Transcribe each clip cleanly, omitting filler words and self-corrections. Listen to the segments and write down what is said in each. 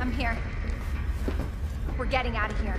I'm here. We're getting out of here.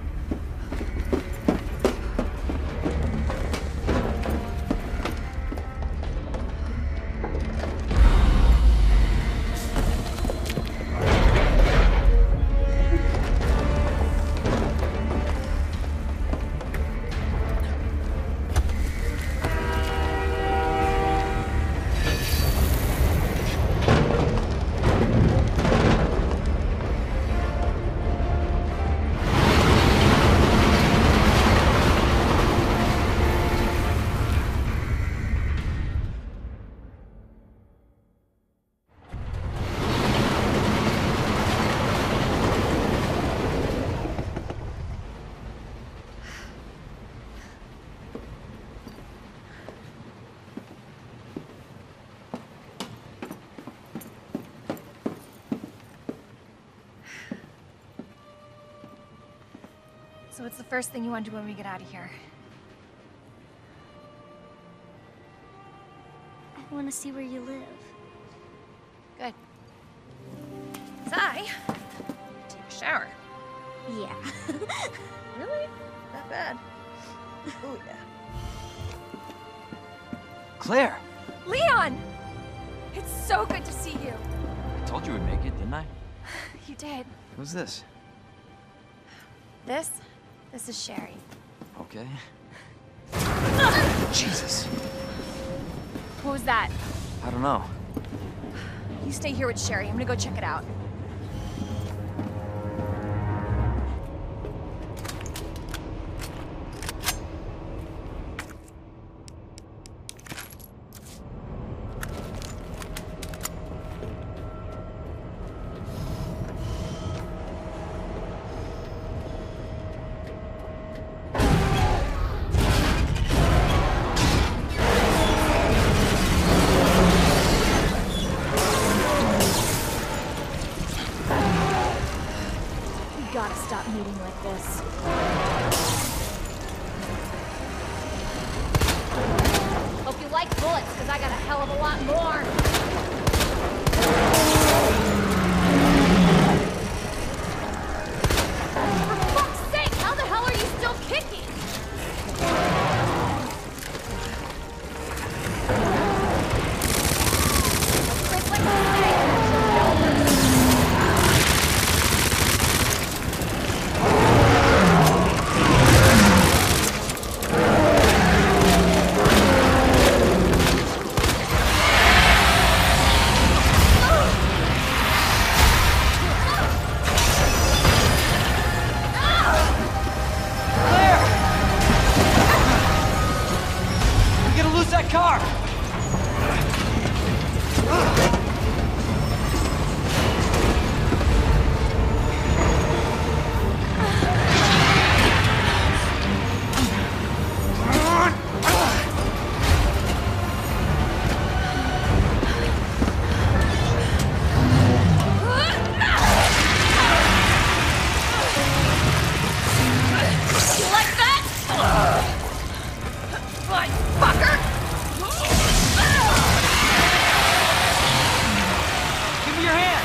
So what's the first thing you want to do when we get out of here? I want to see where you live. Good. So I take a shower. Yeah. Really? Not bad. Oh yeah. Claire! Leon! It's so good to see you. I told you we'd make it, didn't I? You did. Who's this? This is Sherry. Okay. Jesus. What was that? I don't know. You stay here with Sherry. I'm gonna go check it out. Gotta stop meeting like this. Hope you like bullets, because I got a hell of a lot more. For fuck's sake, how the hell are you still kicking? It's like a that car! You like that? Fine, fucker! Give me your hand!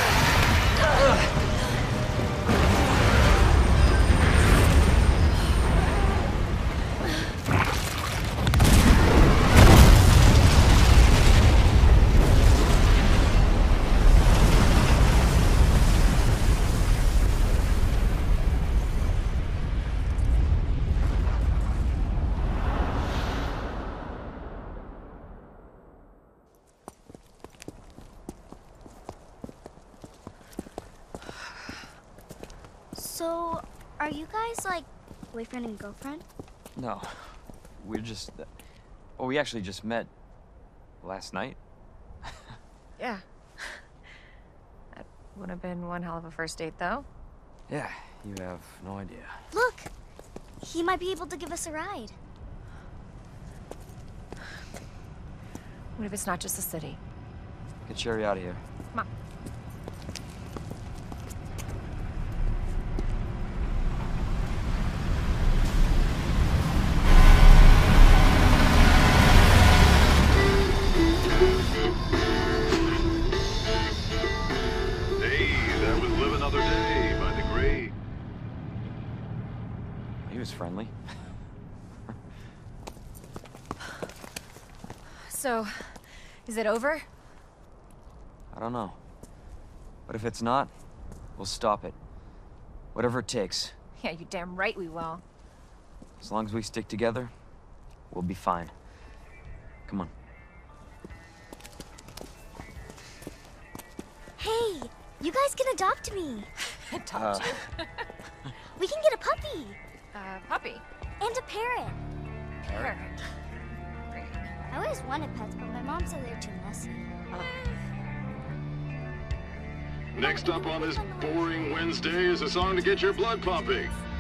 So, are you guys like boyfriend and girlfriend? No. We're just... well, we actually just met last night. Yeah. That would have been one hell of a first date, though. Yeah, you have no idea. Look! He might be able to give us a ride. What if it's not just a city? Get Sherry out of here. Come on. Hey, that was living Another day by the grave. He was friendly. So, is it over? I don't know. But if it's not, we'll stop it. Whatever it takes. Yeah, you damn right we will. As long as we stick together, we'll be fine. Come on. Hey, you guys can adopt me. Adopt you. We can get a puppy Puppy. and a parrot. Parrot. Great. I always wanted pets, but my mom said they're too messy. Next up on this boring Wednesday is a song to get your blood pumping.